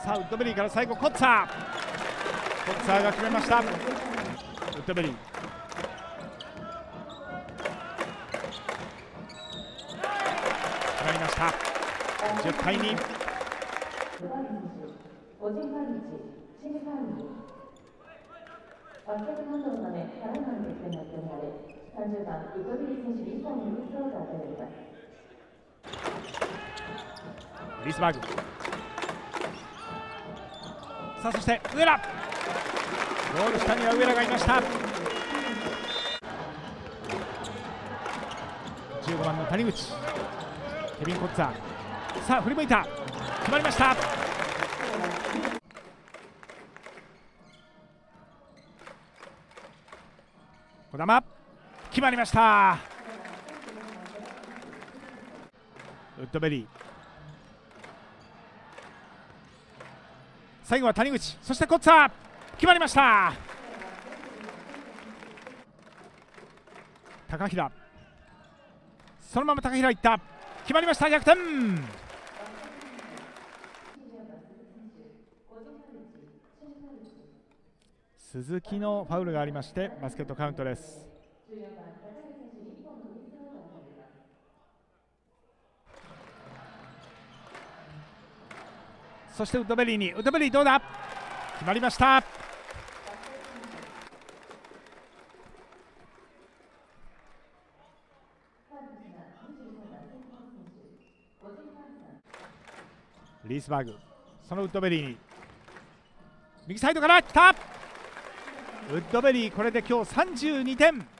さあウッドベリーから最後コッツァーが決めました。ウッドベリー決まりました。10対2。バスケットカウントのためタイムの決定になっておられ、30番ウッドベリー選手に1本のフリースローが与えられます。リースバーグ、さあそして上田、ゴール下には上田がいました。15番の谷口、ケビン・コッツァー、さあ振り向いた、決まりました。児玉、決まりました。ウッドベリー、最後は谷口、そしてコッツァー、決まりました。高平、そのまま高平いった、決まりました。逆転。鈴木のファウルがありましてバスケットカウントです。そしてウッドベリーに、ウッドベリーどうだ、決まりました。リースバーグ、そのウッドベリーに右サイドから来た。ウッドベリーこれで今日32点。